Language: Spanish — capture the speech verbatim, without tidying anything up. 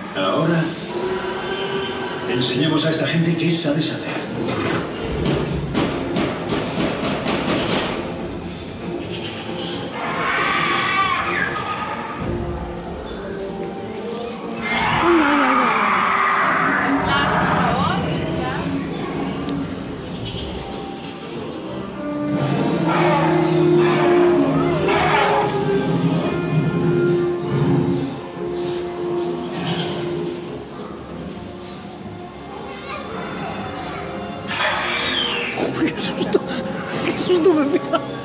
Ahora, enseñemos a esta gente qué sabes hacer. ¡Qué susto! ¡Qué susto me pega!